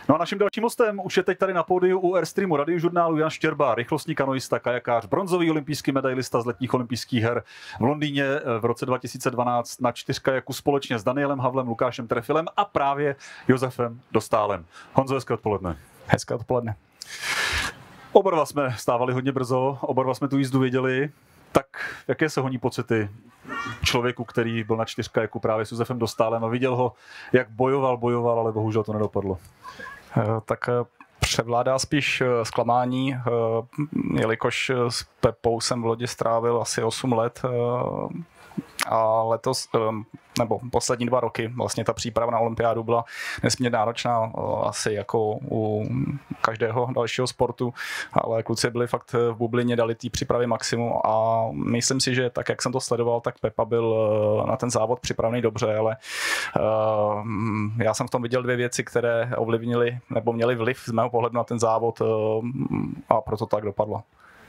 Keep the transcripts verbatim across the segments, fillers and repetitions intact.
No a naším dalším hostem už je teď tady na pódiu u Airstreamu radiožurnálu Jan Štěrba, rychlostní kanoista, kajakář, bronzový olympijský medailista z letních olympijských her v Londýně v roce dva tisíce dvanáct na čtyřkajaku společně s Danielem Havlem, Lukášem Trefilem a právě Josefem Dostálem. Honzo, hezké odpoledne. Hezké odpoledne. Oba dva jsme stávali hodně brzo, oba dva jsme tu jízdu věděli. Tak jaké se honí pocity člověku, který byl na čtyřkajaku právě s Josefem Dostálem a viděl ho, jak bojoval, bojoval, ale bohužel to nedopadlo? Tak převládá spíš zklamání, jelikož s Pepou jsem v lodi strávil asi osm let a letos, nebo poslední dva roky, vlastně ta příprava na olympiádu byla nesmírně náročná, asi jako u každého dalšího sportu, ale kluci byli fakt v bublině, dali té přípravy maximum a myslím si, že tak, jak jsem to sledoval, tak Pepa byl na ten závod připravený dobře, ale já jsem v tom viděl dvě věci, které ovlivnily nebo měly vliv z mého pohledu na ten závod a proto tak dopadlo.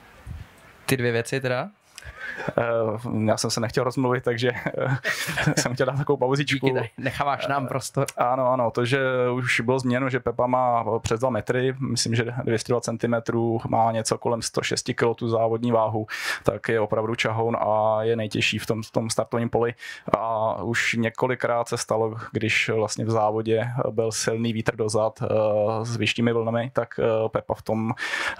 Ty dvě věci teda? Já jsem se nechtěl rozmluvit, takže jsem chtěl dát takovou pauzičku. Díky, necháváš nám prostor. Ano, ano, to, že už bylo změněno, že Pepa má přes dva metry, myslím, že dvě stě dva centimetrů, má něco kolem sto šest kilogramů tu závodní váhu, tak je opravdu čahoun a je nejtěžší v tom, v tom startovním poli. A už několikrát se stalo, když vlastně v závodě byl silný vítr dozad s vyššími vlnami, tak Pepa v tom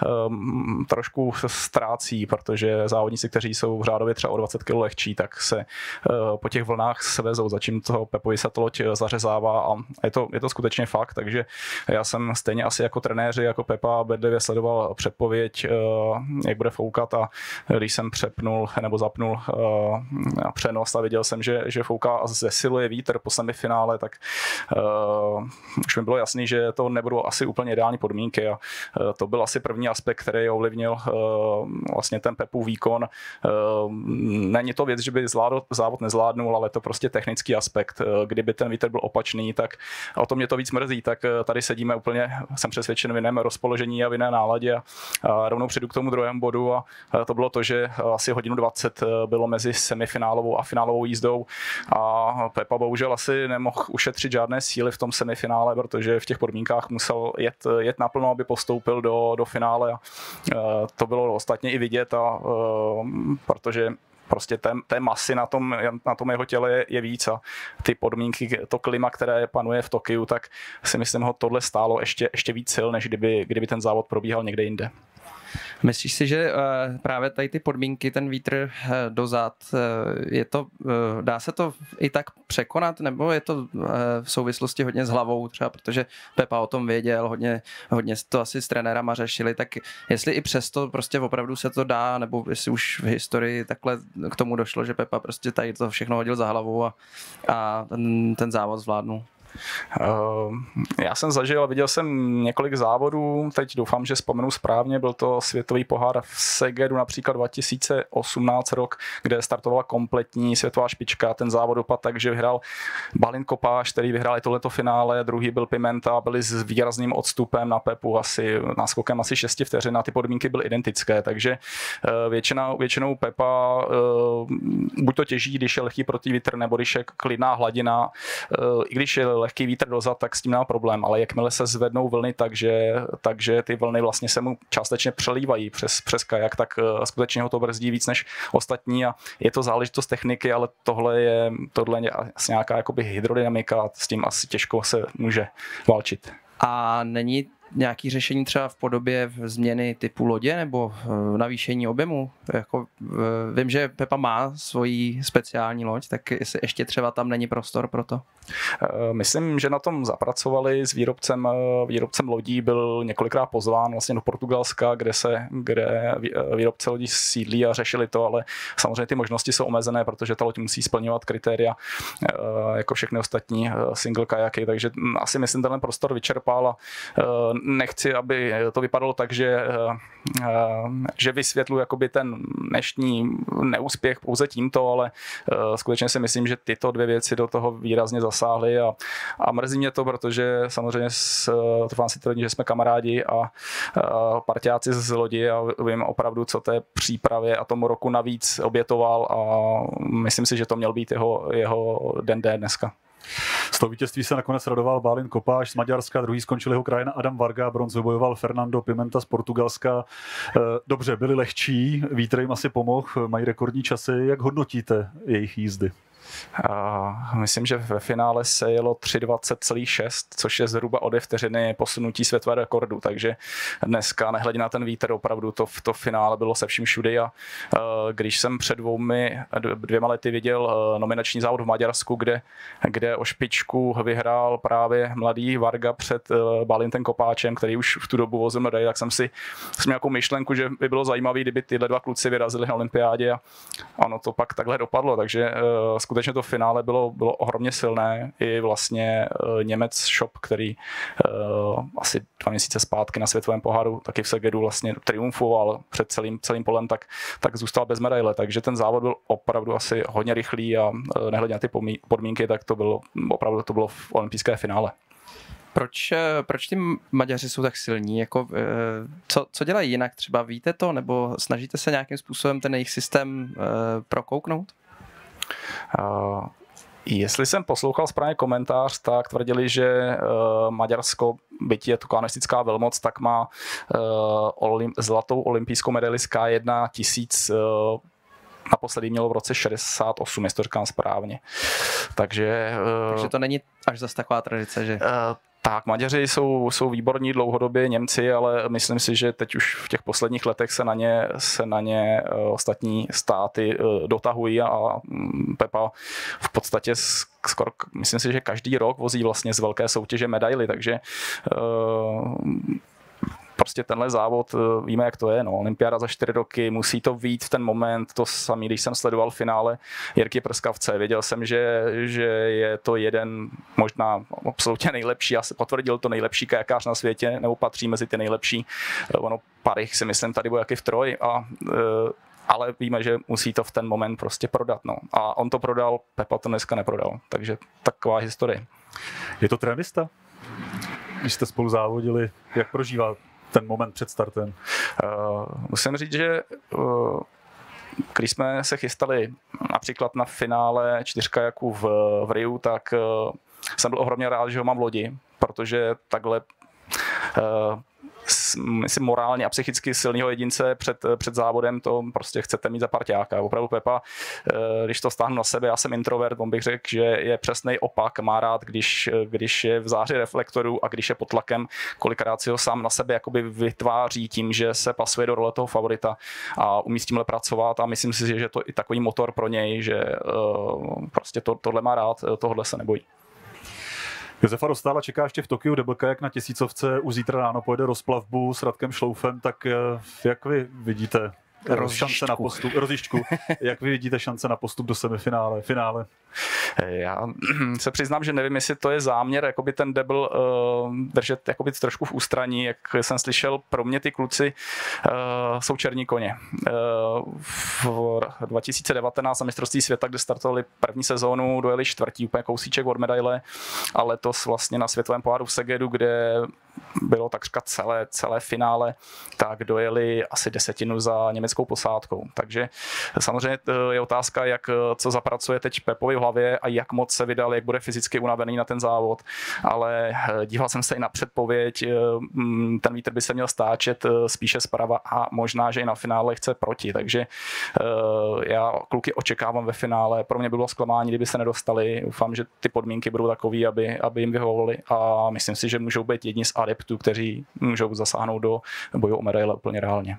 um, trošku ztrácí, protože závodníci, kteří jsou řádově třeba o dvacet kilogramů lehčí, tak se uh, po těch vlnách svezou, začím toho Pepovi se to loď zařezává a je to, je to skutečně fakt, takže já jsem stejně asi jako trenéři, jako Pepa bedlivě sledoval předpověď, uh, jak bude foukat a když jsem přepnul nebo zapnul uh, přenos a viděl jsem, že, že fouká a zesiluje vítr po semifinále, tak uh, už mi bylo jasný, že to nebudou asi úplně ideální podmínky a uh, to byl asi první aspekt, který ovlivnil uh, vlastně ten Pepův výkon. Uh, není to věc, že by zvládl, závod nezvládnul, ale to prostě technický aspekt. Kdyby ten vítr byl opačný, tak o to mě to víc mrzí, tak tady sedíme úplně, jsem přesvědčen, v jiném rozpoložení a v jiné náladě a, a rovnou přijdu k tomu druhému bodu a to bylo to, že asi hodinu dvacet bylo mezi semifinálovou a finálovou jízdou a Pepa bohužel asi nemohl ušetřit žádné síly v tom semifinále, protože v těch podmínkách musel jet, jet naplno, aby postoupil do, do finále a to bylo ostatně i vidět a protože prostě té, té masy na tom, na tom jeho těle je, je víc a ty podmínky, to klima, které panuje v Tokiu, tak si myslím, ho tohle stálo ještě, ještě víc sil, než kdyby, kdyby ten závod probíhal někde jinde. Myslíš si, že právě tady ty podmínky, ten vítr dozad, je to, dá se to i tak překonat, nebo je to v souvislosti hodně s hlavou třeba, protože Pepa o tom věděl, hodně, hodně to asi s trenérama řešili, tak jestli i přesto prostě opravdu se to dá, nebo jestli už v historii takhle k tomu došlo, že Pepa prostě tady to všechno hodil za hlavou a, a ten, ten závod zvládnul. Já jsem zažil a viděl jsem několik závodů, teď doufám, že vzpomenu správně, byl to světový pohár v Segedu například dva tisíce osmnáct rok, kde startovala kompletní světová špička, ten závod dopadl tak, že vyhrál Balint Kopáš, který vyhrál i tohleto finále, druhý byl Pimenta, byli s výrazným odstupem na Pepu, asi náskokem asi šesti vteřin a ty podmínky byly identické, takže většina, většinou Pepa buď to těží, když je lehký protivítr, nebo když je klidná hladina, i když je lehký vítr dozad, tak s tím má problém, ale jakmile se zvednou vlny, takže, takže ty vlny vlastně se mu částečně přelívají přes, přes kajak, tak uh, skutečně ho to brzdí víc než ostatní a je to záležitost techniky, ale tohle je, tohle je asi nějaká jakoby hydrodynamika a s tím asi těžko se může válčit. A není nějaké řešení třeba v podobě změny typu lodě nebo navýšení objemu? Jako, vím, že Pepa má svoji speciální loď, tak jestli ještě třeba tam není prostor pro to? Myslím, že na tom zapracovali s výrobcem, výrobcem lodí, byl několikrát pozván vlastně do Portugalska, kde se kde výrobce lodí sídlí a řešili to, ale samozřejmě ty možnosti jsou omezené, protože ta loď musí splňovat kritéria jako všechny ostatní single kajaky, takže asi myslím, tenhle prostor vyčerpal a nechci, aby to vypadalo tak, že, že vysvětluji jakoby ten dnešní neúspěch pouze tímto, ale skutečně si myslím, že tyto dvě věci do toho výrazně zasáhly a, a mrzí mě to, protože samozřejmě trvám si tvrdit, že jsme kamarádi a, a parťáci z lodi a vím opravdu, co té přípravě a tomu roku navíc obětoval a myslím si, že to měl být jeho, jeho den D dneska. Z toho vítězství se nakonec radoval Bálint Kopáš z Maďarska, druhý skončil jeho krajan Adam Varga, bronz bojoval Fernando Pimenta z Portugalska. Dobře, byli lehčí, vítr jim asi pomohl, mají rekordní časy. Jak hodnotíte jejich jízdy? A myslím, že ve finále se jelo tři dvacet celá šest, což je zhruba o dvě vteřiny posunutí světového rekordu, takže dneska, nehledě na ten vítr, opravdu to, to finále bylo se vším všudy a když jsem před dvoumi, dvěma lety viděl nominační závod v Maďarsku, kde, kde o špičku vyhrál právě mladý Varga před Bálintem Kopáčem, který už v tu dobu vozil medaili, tak jsem si měl nějakou myšlenku, že by bylo zajímavé, kdyby tyhle dva kluci vyrazili na olympiádě a ono to pak takhle dopadlo, takže skutečně to finále bylo, bylo ohromně silné. I vlastně uh, Němec Shop, který uh, asi dva měsíce zpátky na světovém poháru taky v Segedu vlastně triumfoval před celým, celým polem, tak, tak zůstal bez medaile. Takže ten závod byl opravdu asi hodně rychlý a uh, nehledě na ty podmínky, tak to bylo opravdu to bylo v olympijské finále. Proč, proč ty Maďaři jsou tak silní? Jako, co, co dělají jinak? Třeba víte to? Nebo snažíte se nějakým způsobem ten jejich systém uh, prokouknout? Uh, jestli jsem poslouchal správně komentář, tak tvrdili, že uh, Maďarsko, byť je to kanuistická velmoc, tak má uh, olim, zlatou olympijskou medaili z K jedna tisíc. Uh, naposledy mělo v roce šedesát osm, jestli to říkám správně. Takže, uh, Takže to není až zas taková tradice, že... Uh, Tak, Maďaři jsou, jsou výborní dlouhodobě, Němci, ale myslím si, že teď už v těch posledních letech se na ně, se na ně uh, ostatní státy uh, dotahují a um, Pepa v podstatě skoro, myslím si, že každý rok vozí vlastně z velké soutěže medaily, takže uh, prostě tenhle závod, víme, jak to je, no, olympiáda za čtyři roky, musí to vyjít v ten moment, to samý, když jsem sledoval finále Jirky Prskavce, věděl jsem, že, že je to jeden, možná absolutně nejlepší, já se potvrdil to nejlepší kajakář na světě, nebo patří mezi ty nejlepší, ono Parych si myslím tady byl jaký v troj a ale víme, že musí to v ten moment prostě prodat, no. A on to prodal, Pepa to dneska neprodal, takže taková historie. Je to trénista? Když jste spolu závodili, jak prožívá ten moment před startem? Uh, musím říct, že uh, když jsme se chystali například na finále čtyřkajaků v, v Riu, tak uh, jsem byl ohromně rád, že ho mám v lodi, protože takhle uh, myslím, morálně a psychicky silného jedince před, před závodem to prostě chcete mít za parťáka. Opravdu Pepa, když to stáhnu na sebe, já jsem introvert, on bych řekl, že je přesnej opak, má rád, když, když je v záři reflektorů a když je pod tlakem, kolikrát si ho sám na sebe jakoby vytváří tím, že se pasuje do role toho favorita a umí s tímhle pracovat a myslím si, že je to i takový motor pro něj, že prostě to, tohle má rád, tohle se nebojí. Josefa Dostála čeká ještě v Tokiu double kajak na tisícovce, už zítra ráno pojede rozplavbu s Radkem Šloufem, tak jak vy vidíte šance na postup, rozjišťku, jak vy vidíte šance na postup do semifinále, finále? Já se přiznám, že nevím, jestli to je záměr, jakoby ten double uh, držet jakoby trošku v ústraní, jak jsem slyšel, pro mě ty kluci uh, jsou černí koně. Uh, v dva tisíce devatenáct na mistrovství světa, kde startovali první sezónu, dojeli čtvrtí, úplně kousíček od medaile, a letos vlastně na světovém poháru v Segedu, kde bylo takřka celé, celé finále, tak dojeli asi desetinu za německou posádkou. Takže samozřejmě je otázka, jak co zapracuje teď Pepovi v hlavě a jak moc se vydal, jak bude fyzicky unavený na ten závod. Ale díval jsem se i na předpověď, ten vítr by se měl stáčet spíše zprava a možná, že i na finále chce proti. Takže já kluky očekávám ve finále. Pro mě by bylo zklamání, kdyby se nedostali. Doufám, že ty podmínky budou takové, aby, aby jim vyhovovaly a myslím si, že můžou být jedni z adeptů, kteří můžou zasáhnout do boju o medaile úplně reálně.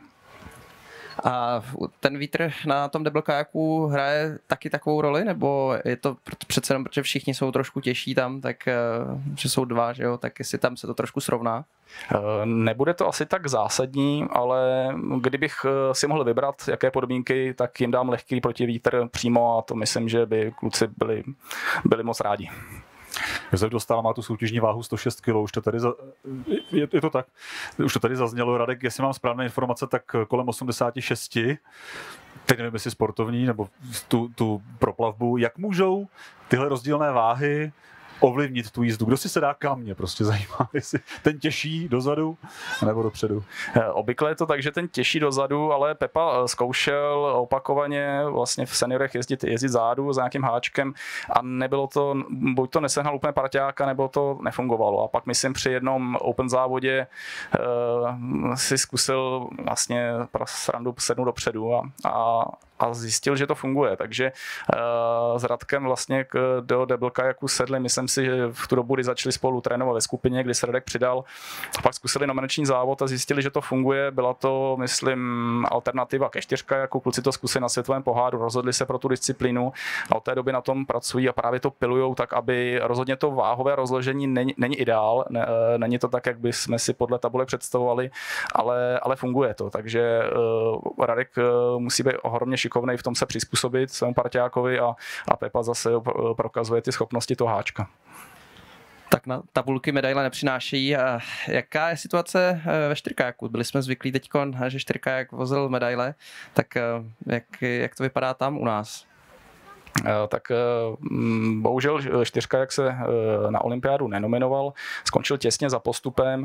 A ten vítr na tom double kajaku hraje taky takovou roli, nebo je to přece jenom, protože všichni jsou trošku těžší tam, tak že jsou dva, že jo, tak jestli tam se to trošku srovná? Nebude to asi tak zásadní, ale kdybych si mohl vybrat, jaké podmínky, tak jim dám lehký protivítr přímo a to myslím, že by kluci byli, byli moc rádi. Josef Dostál má tu soutěžní váhu sto šest kilogramů, už to tady za... je, je to tak, už to tady zaznělo, Radek, jestli mám správné informace, tak kolem osmdesát šest, teď nevím, jestli sportovní, nebo tu, tu proplavbu, jak můžou tyhle rozdílné váhy ovlivnit tu jízdu? Kdo si se dá kam, mě prostě zajímá, jestli ten těžší dozadu nebo dopředu. Obvykle je to tak, že ten těžší dozadu, ale Pepa zkoušel opakovaně vlastně v seniorech jezdit, jezdit zádu za nějakým háčkem a nebylo to, buď to nesehnal úplně parťáka, nebo to nefungovalo. A pak myslím při jednom open závodě uh, si zkusil vlastně srandu sednout dopředu a, a a zjistil, že to funguje, takže uh, s Radkem vlastně k, do double kajaku sedli, myslím si, že v tu dobu, kdy začali spolu trénovat ve skupině, kdy se Radek přidal, a pak zkusili nominační závod a zjistili, že to funguje, byla to, myslím, alternativa ke čtyřkajaku, kluci to zkusili na světovém poháru, rozhodli se pro tu disciplínu a od té doby na tom pracují a právě to pilujou tak, aby rozhodně to váhové rozložení není, není ideál, ne, není to tak, jak bychom si podle tabule představovali, ale, ale funguje to, takže uh, Radek uh, musí být ohromně šikovnej v tom se přizpůsobit svému parťákovi a, a Pepa zase prokazuje ty schopnosti toho háčka. Tak na tabulky medaile nepřinášejí. Jaká je situace ve čtyřkajaku? Byli jsme zvyklí teď, že čtyřkajak vozil medaile, tak jak, jak to vypadá tam u nás? Tak bohužel čtyřka, jak se na olympiádu nenominoval, skončil těsně za postupem,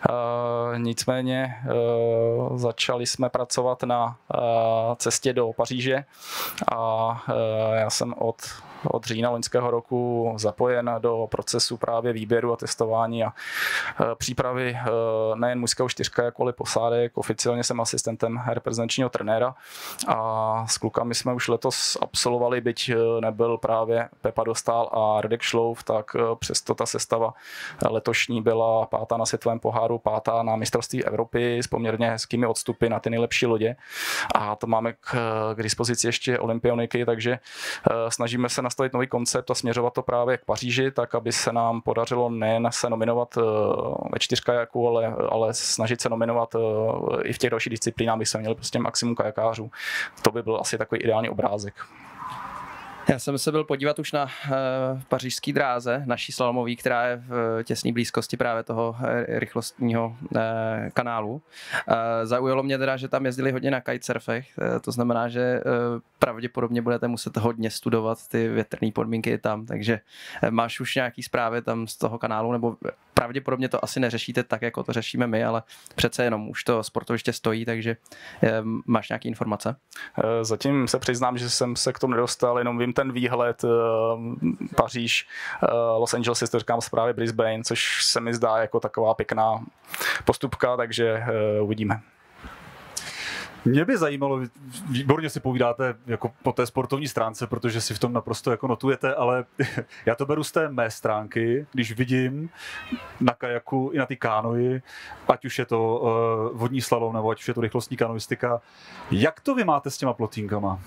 nicméně začali jsme pracovat na cestě do Paříže a já jsem od od října loňského roku zapojen do procesu právě výběru a testování a přípravy nejen mužského čtyřkajaku, ale posádek. Oficiálně jsem asistentem reprezentačního trenéra a s klukami jsme už letos absolvovali, byť nebyl právě Pepa Dostál a Radek Šlouf, tak přesto ta sestava letošní byla pátá na světovém poháru, pátá na mistrovství Evropy s poměrně hezkými odstupy na ty nejlepší lodě a to máme k, k dispozici ještě olympioniky, takže snažíme se nastavit nový koncept a směřovat to právě k Paříži, tak aby se nám podařilo nejen se nominovat ve čtyřkajaku, ale, ale snažit se nominovat i v těch dalších disciplínách, aby jsme měli prostě maximum kajakářů. To by byl asi takový ideální obrázek. Já jsem se byl podívat už na uh, pařížské dráze, naší slalomový, která je v těsné blízkosti právě toho rychlostního uh, kanálu. Uh, zaujalo mě teda, že tam jezdili hodně na kitesurfech, uh, to znamená, že uh, pravděpodobně budete muset hodně studovat ty větrné podmínky tam, takže uh, máš už nějaký zprávy tam z toho kanálu, nebo pravděpodobně to asi neřešíte tak, jako to řešíme my, ale přece jenom už to sportoviště stojí, takže uh, máš nějaké informace? Uh, zatím se přiznám, že jsem se k tomu nedostal, jenom vím ten výhled uh, Paříž, uh, Los Angeles, si to říkám zprávě Brisbane, což se mi zdá jako taková pěkná postupka, takže uh, uvidíme. Mě by zajímalo, výborně si povídáte jako po té sportovní stránce, protože si v tom naprosto jako notujete, ale já to beru z té mé stránky, když vidím na kajaku i na ty kánoji, ať už je to uh, vodní slalom nebo ať už je to rychlostní kanoistika. Jak to vy máte s těma plotínkama?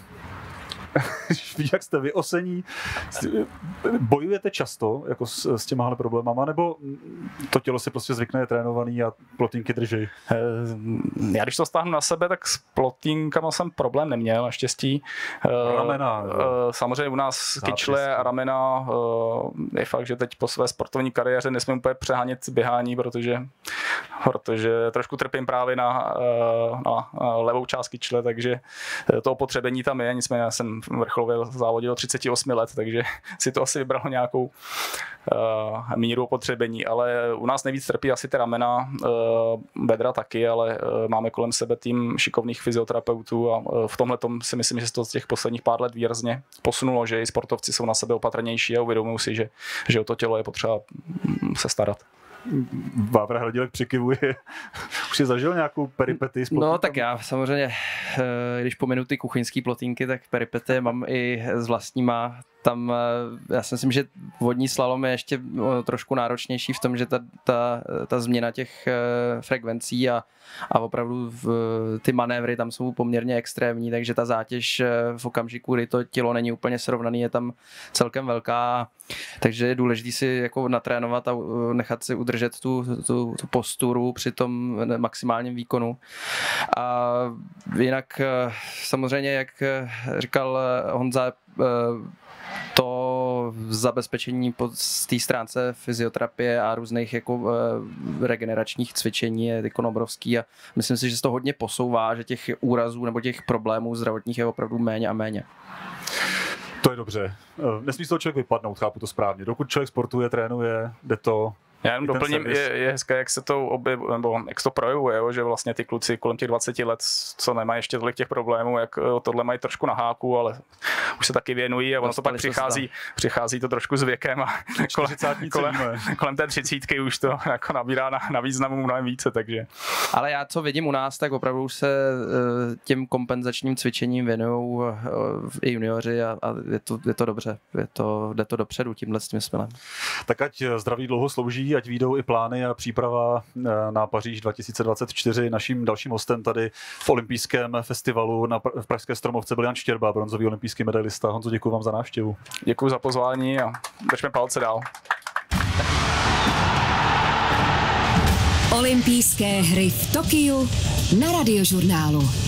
Jak jste vy osení? Bojujete často jako s, s těmahle problémama, nebo to tělo si prostě zvykne, je trénovaný a plotínky drží? Já když to stáhnu na sebe, tak s plotínkama jsem problém neměl, naštěstí. Ramena. Samozřejmě u nás kyčle a ramena je fakt, že teď po své sportovní kariéře nesmím úplně přehánět běhání, protože, protože trošku trpím právě na, na levou část kyčle, takže to opotřebení tam je, nicméně já jsem vrcholově závodil třicet osm let, takže si to asi vybralo nějakou uh, míru opotřebení, ale u nás nejvíc trpí asi ty ramena, uh, bedra taky, ale uh, máme kolem sebe tým šikovných fyzioterapeutů a uh, v tomhle tom si myslím, že se to z těch posledních pár let výrazně posunulo, že i sportovci jsou na sebe opatrnější a uvědomují si, že, že o to tělo je potřeba se starat. Vávra Hradilek přikivuje. Už jsi zažil nějakou peripety s plotínkami? No tak já samozřejmě, když pominu ty kuchyňský plotínky, tak peripety mám i s vlastníma. Tam já si myslím, že vodní slalom je ještě trošku náročnější v tom, že ta, ta, ta změna těch frekvencí a, a opravdu v, ty manévry tam jsou poměrně extrémní, takže ta zátěž v okamžiku, kdy to tělo není úplně srovnaný, je tam celkem velká, takže je důležité si jako natrénovat a nechat si udržet tu, tu, tu posturu při tom maximálním výkonu. A jinak samozřejmě, jak říkal Honza, to zabezpečení po té stránce fyzioterapie a různých jako regeneračních cvičení je jako obrovský a myslím si, že se to hodně posouvá, že těch úrazů nebo těch problémů zdravotních je opravdu méně a méně. To je dobře. Nesmí z toho člověk vypadnout, chápu to správně. Dokud člověk sportuje, trénuje, jde to. Já jenom doplním, je, je hezké, jak se to objev, nebo jak se to projevuje, jo, že vlastně ty kluci kolem těch dvaceti let, co nemají ještě tolik těch problémů, jak tohle mají trošku na háku, ale už se taky věnují a ono to pak přichází, přichází to trošku s věkem a kolem, kolem, kolem té třicítky už to jako nabírá na, na významu mnohem více, takže. Ale já co vidím u nás, tak opravdu už se těm kompenzačním cvičením věnují i junioři a, a je, to, je to dobře, je to, jde to dopředu tímhle smyslem. Tak ať zdraví dlouho slouží, ať výjdou i plány a příprava na Paříž dva tisíce dvacet čtyři. Naším dalším hostem tady v olympijském festivalu na v Pražské Stromovce byl Jan Štěrba, bronzový olympijský medailista. Honzo, děkuji vám za návštěvu. Děkuji za pozvání a držme palce dál. Olympijské hry v Tokiu na Radiožurnálu.